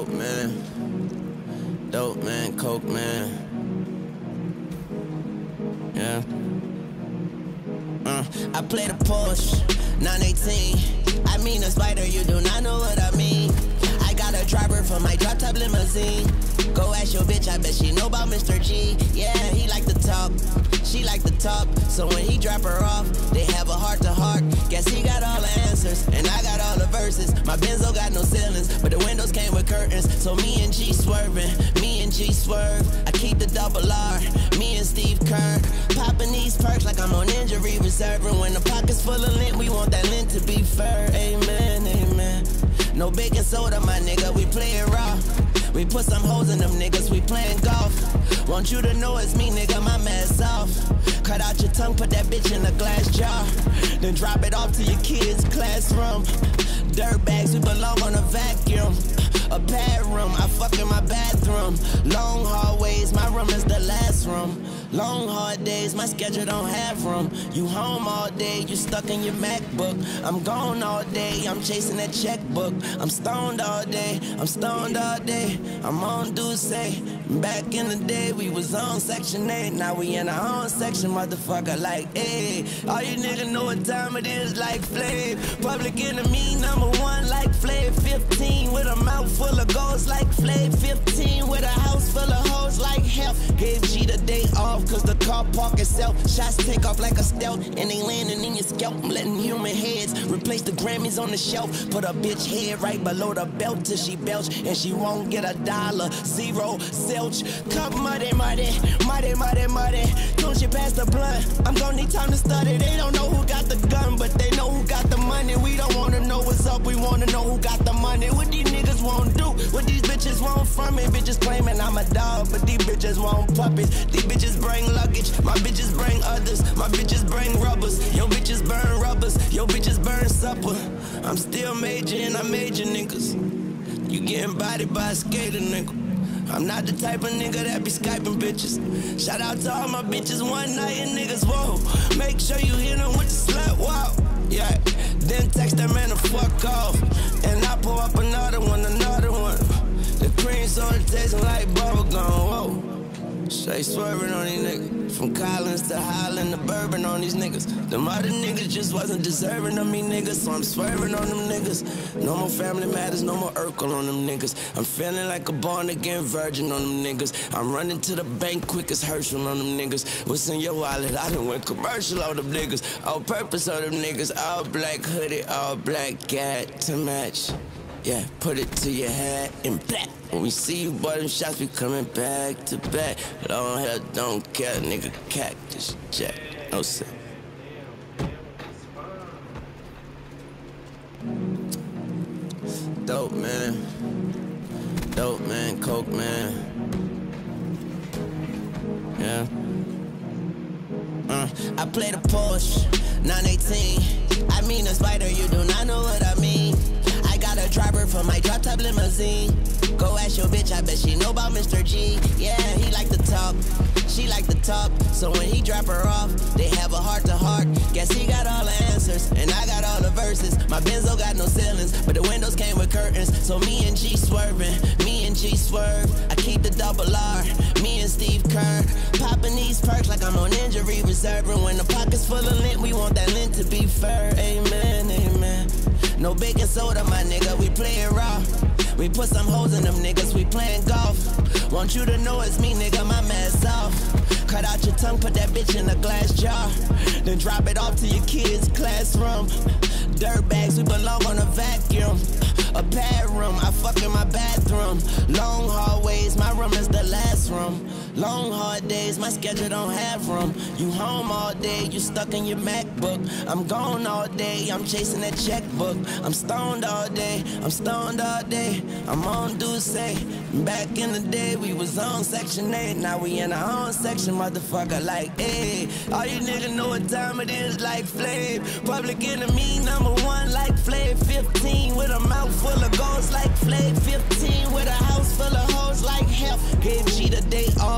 Dope man, coke man. Yeah. I play the Porsche 918. I mean a spider, you do not know what I mean. I got a driver for my drop top limousine. Go ask your bitch, I bet she know about Mr. G. Yeah, he like to talk, she like to talk. So when he drop her off, they have a heart to heart. Guess he got all the answers, and I got all the verses. My Benzo got no ceilings, but the windows came with curtains. So me and G swerving, me and G swerve. I keep the double R, me and Steve Kerr. Popping these perks like I'm on injury reserve. And when the pocket's full of lint, we want that lint to be fur. Amen, amen. No baking soda, my nigga, we play it raw. We put some hoes in them niggas, we playing golf. Want you to know it's me, nigga, my mask off. Cut out your tongue, put that bitch in a glass jar. Then drop it off to your kids' classroom. Dirt bags, we belong on a vacuum. A pad room, I fuck in my bathroom. Long hallways, my room is the last room. Long hard days, my schedule don't have room. You home all day, you stuck in your MacBook. I'm gone all day, I'm chasing that checkbook. I'm stoned all day, I'm stoned all day. I'm on Duce. Back in the day, we was on Section 8. Now we in our own section, motherfucker, like, hey. All you niggas know what time it is, like Flav. Public Enemy #1, like Flav. 15 with a mouth full of goals, like Flav. 15 with a house full of hoes, like hell. Gave G the day off, cause the car park itself. Shots take off like a stealth, and they landing in your scalp. I'm letting human heads replace the Grammys on the shelf. Put a bitch head right below the belt till she belch, and she won't get $1. Zero, zilch. Cup muddy, muddy, muddy, muddy, muddy. Don't you pass the blunt? I'm gonna need time to study. They don't know who got the gun, but they know who got the money. We don't wanna know what's up, we wanna know who got the money. What these niggas won't do, what these bitches want from me. Bitches claiming I'm a dog, but these bitches want puppies. These bitches bring luggage, my bitches bring others. My bitches bring rubbers, your bitches burn rubbers. Your bitches burn supper. I'm still major and I major niggas. You getting bodied by a skater nigga. I'm not the type of nigga that be Skyping bitches. Shout out to all my bitches one night and niggas, whoa. Make sure you hit them with the slut walk. Yeah, then text that man to fuck off. And I pull up another one. The cream soda tasting like bubblegum, whoa. Straight swerving on these niggas. From Collins to Highland to Bourbon on these niggas. Them other niggas just wasn't deserving of me niggas, so I'm swerving on them niggas. No more Family Matters, no more Urkel on them niggas. I'm feeling like a born-again virgin on them niggas. I'm running to the bank quick as Herschel on them niggas. What's in your wallet? I done went commercial on them niggas. All purpose on them niggas. All black hoodie, all black cat to match. Yeah, put it to your head in black. When we see you, boy, them shots be coming back to back. Long hair, don't care, nigga, cactus jack. No sir. Dope man, coke man. Yeah. I play the Porsche 918. I mean a spider, you do not know what I mean. I got a driver for my drop top limousine. Go ask your bitch, I bet she know about Mr. G. Yeah, he like to talk, she like to talk. So when he drop her off, they have a heart to heart. Guess he got all the answers, and I got all the verses. My Benzo got no ceilings, but the windows came with curtains. So me and G swerving, me and G swerve. I keep the double R, me and Steve Kerr. Popping these perks like I'm on injury reserve. And when the pocket's full of lint, we want that lint to be fur. Amen, amen. No baking soda, my nigga, we play it raw. We put some hoes in them niggas, we playing golf. Want you to know it's me, nigga, my mask off. Cut out your tongue, put that bitch in a glass jar. Then drop it off to your kids' classroom. Dirt bags, we belong on a vacuum. A pad room, I fuck in my bathroom. Long hallways, my room is the last room. Long hard days, my schedule don't have room. You home all day, you stuck in your MacBook. I'm gone all day, I'm chasing that checkbook. I'm stoned all day, I'm stoned all day. I'm on Duce. Back in the day, we was on Section 8. Now we in our own section, motherfucker, like, hey. All you niggas know what time it is, like Flav. Public Enemy #1, like Flav. 15 with a mouth full of goals, like Flav. 15 with a house full of hoes, like hell. Gave G the day off,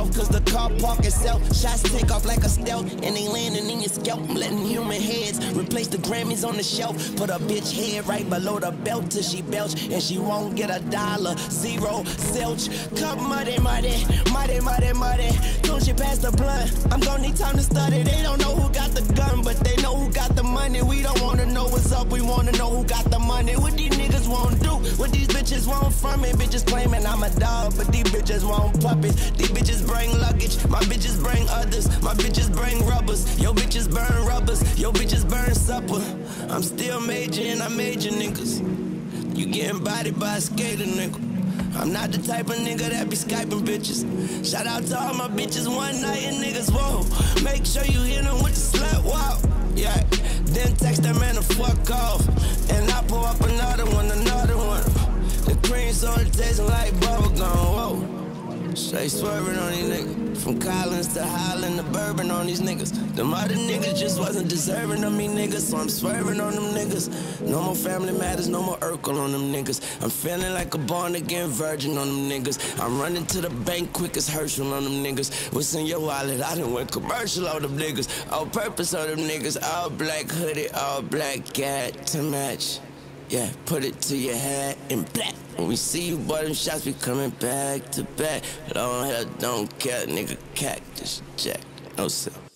off, cause the car park itself. Shots take off like a stealth, and they landing in your scalp. I'm letting human heads replace the Grammys on the shelf. Put a bitch head right below the belt till she belch, and she won't get $1, zero, zilch. Cup muddy, muddy, muddy, muddy, muddy. Soon she pass the blunt, I'm gonna need time to study. They don't know who got the gun, but they know who got the money. We don't wanna know what's up, we wanna know who got the money. What these niggas won't do, what these bitches want from me. Bitches claiming I'm a dog, but these bitches want puppies. These bitches bring luggage, my bitches bring others. My bitches bring rubbers, your bitches burn rubbers. Your bitches burn supper. I'm still major and I major niggas. You getting bodied by a skater nigga. I'm not the type of nigga that be Skyping bitches. Shout out to all my bitches one night and niggas, whoa. Make sure you hit them with the slut walk. Yeah, then text that man to fuck off. And I pull up another one. The cream soda tasting like bubblegum, whoa. Straight swerving on these niggas. From Collins to Highland to Bourbon on these niggas. Them other niggas just wasn't deserving of me niggas, so I'm swerving on them niggas. No more Family Matters, no more Urkel on them niggas. I'm feeling like a born again virgin on them niggas. I'm running to the bank quick as Herschel on them niggas. What's in your wallet? I done went commercial on them niggas. All purpose on them niggas. All black hoodie, all black cat to match. Yeah, put it to your head in black. When we see you, boy, them shots be coming back to back. Long hair, don't care, nigga, cactus jack. No sir.